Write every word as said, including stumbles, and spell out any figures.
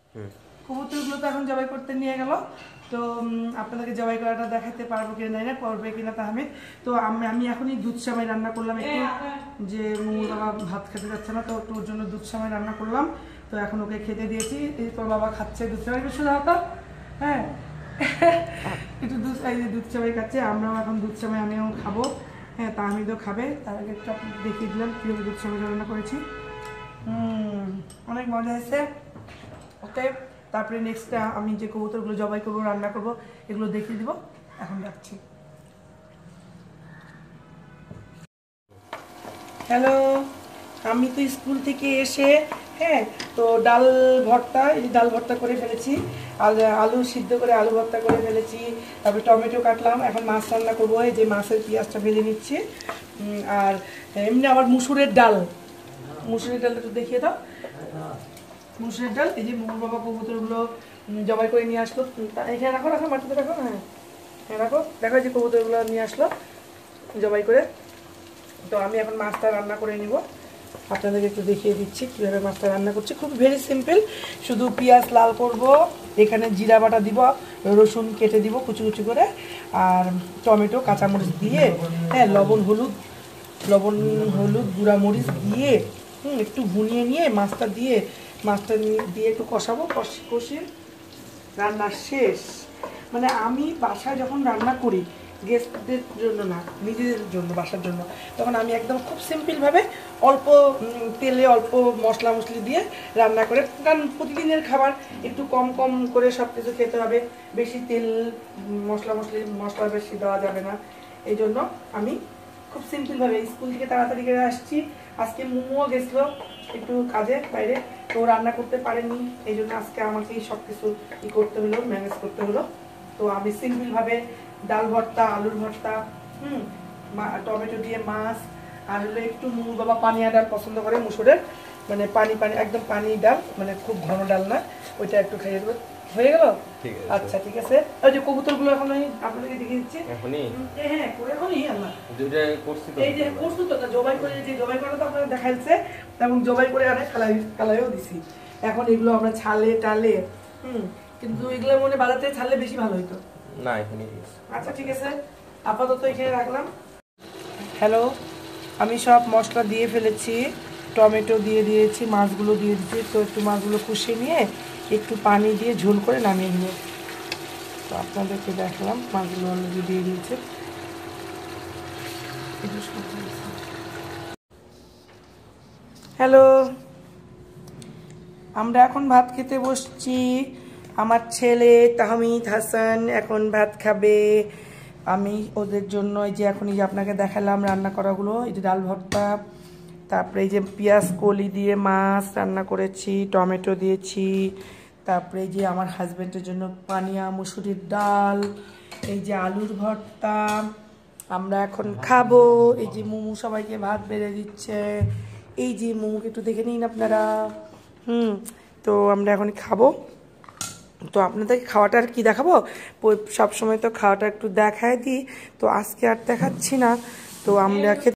কবুতরগুলো তো এখন জবাই করতে নিয়ে গেল। তো আপনাদেরকে জবাই করাটা দেখাতে পারবো কিনা জানি না, করবে কিনা তা আমি। তো আমি আমি এখনই দুধ সেমাই রান্না করলাম একটু, যে মুমুর বাবা ভাত খেতে যাচ্ছে না, তো একটু ওর জন্য দুধ সেমাই রান্না করলাম। তো এখন ওকে খেতে দিয়েছি। এই তোর বাবা খাচ্ছে দুধ সেমাই, একটু সোজা হতো, হ্যাঁ একটু দুধ এই যে দুধ সেমাই খাচ্ছে, আমরাও এখন দুধ সেমাই আমিও খাবো। হ্যাঁ, তা আমি তো খাবে, তার আগে একটু দেখিয়ে দিলাম কীভাবে দুধ সেমাই রান্না করেছি। হুম, অনেক মজা হয়েছে। ওকে, তারপরে নেক্সট আমি যে কবুতরগুলো জবাই করবো, রান্না করবো, এগুলো দেখিয়ে দিব। এখন রাখছি। হ্যালো, আমি তো স্কুল থেকে এসে, হ্যাঁ, তো ডাল ভর্তা, এই ডাল ভর্তা করে ফেলেছি, আর আলু সিদ্ধ করে আলু ভর্তা করে ফেলেছি। তারপরে টমেটো কাটলাম, এখন মাছ রান্না করবো। এই যে মাছের পেঁয়াজটা ভেজে নিচ্ছি। আর এমনি আবার মুসুরের ডাল, মুসুরের ডালটা একটু দেখিয়ে দাও। মুসুরের ডাল, এই যে মুমুর বাবা কবুতরগুলো জবাই করে নিয়ে আসলো। এখানে রাখো, রাখো মাটিতে রাখো, হ্যাঁ হ্যাঁ রাখো। দেখো যে কবুতরগুলো নিয়ে আসলো জবাই করে। তো আমি এখন মাছটা রান্না করে নিব, আপনাদেরকে একটু দেখিয়ে দিচ্ছি কীভাবে মাছটা রান্না করছি। খুব ভেরি সিম্পল, শুধু পেঁয়াজ লাল করব, এখানে জিরা বাটা দিব, রসুন কেটে দিব কুচি কুচি করে, আর টমেটো কাঁচামরিচ দিয়ে, হ্যাঁ লবণ হলুদ লবণ হলুদ গুঁড়া মরিচ দিয়ে হুম একটু ভুনিয়ে নিয়ে মাছটা দিয়ে মাছটা দিয়ে একটু কষাবো, কষি কষিয়ে রান্না শেষ। মানে আমি বাসায় যখন রান্না করি গেস্টদের জন্য না, নিজেদের জন্য, বাসার জন্য, তখন আমি একদম খুব সিম্পলভাবে অল্প তেলে অল্প মশলা মশলি দিয়ে রান্না করে, কারণ প্রতিদিনের খাবার একটু কম কম করে সব কিছু খেতে হবে, বেশি তেল মশলা মশলি মশলা বেশি দেওয়া যাবে না। এই জন্য আমি খুব সিম্পলভাবে স্কুল থেকে তাড়াতাড়ি করে আসছি। আজকে মোমোও গেছিলো একটু কাজে বাইরে, তো রান্না করতে পারেনি, এই জন্য আজকে আমাকেই সব কিছু ই করতে হলো, ম্যানেজ করতে হলো। তো আমি সিম্পলভাবে ডাল ভর্তা, আলুর ভর্তা, হুম টমেটো দিয়ে মাছ, আর হলো একটু মুমুর বাবা পানিয়া ডাল পছন্দ করে, মুসুরের, মানে পানি পানি একদম পানি ডাল, মানে খুব ঘন ডাল না, ওইটা একটু খাইয়ে দেবো। হয়ে গেল? আচ্ছা ঠিক আছে। ওই যে কবুতরগুলো এখন আমি আপনাদেরকে দেখিয়ে দিচ্ছি। এখনই? হ্যাঁ করে এখনই আল্লাহ দুইটা করছি তো, এই যে করছি তো, জবাই করে, যে জবাই করা তো আপনাদের দেখাইছে, এবং জবাই করে আনে কালাই কালাইও দিছি। এখন এগুলো আমরা ছালে টালে, হুম কিন্তু এগুলো মনে বাজার থেকে ছাড়লে বেশি ভালো হইতো না, এখানে। আচ্ছা ঠিক আছে, আপাতত এখানে রাখলাম। হ্যালো, আমি সব মশলা দিয়ে ফেলেছি, টমেটো দিয়ে দিয়েছি, মাছগুলো দিয়ে দিয়েছি। তো একটু মাছগুলো কষিয়ে নিয়ে একটু পানি দিয়ে ঝোল করে নামিয়ে নিয়ে, তো আপনাদেরকে দেখলাম মাছগুলো অলরেডি দিয়ে দিয়েছে। হ্যালো, আমরা এখন ভাত খেতে বসছি। আমার ছেলে তাহমিদ হাসান এখন ভাত খাবে। আমি ওদের জন্য এই যে এখন এই যে আপনাকে দেখালাম রান্না করাগুলো, এই যে ডাল ভর্তা, তারপরে এই যে পেঁয়াজ কলি দিয়ে মাছ রান্না করেছি, টমেটো দিয়েছি, তারপরে এই যে আমার হাজব্যান্ডের জন্য পানিয়া মুসুরির ডাল, এই যে আলুর ভর্তা। আমরা এখন খাবো। এই যে মোমো সবাইকে ভাত বেড়ে দিচ্ছে, এই যে মোমোকে একটু দেখে নিন আপনারা। হুম তো আমরা এখন খাবো। তো আপনাদেরকে খাওয়াটা আর কি দেখাবো, সবসময় তো খাওয়াটা একটু দেখায় দিই, তো আজকে আর দেখাচ্ছি না। তো আমরা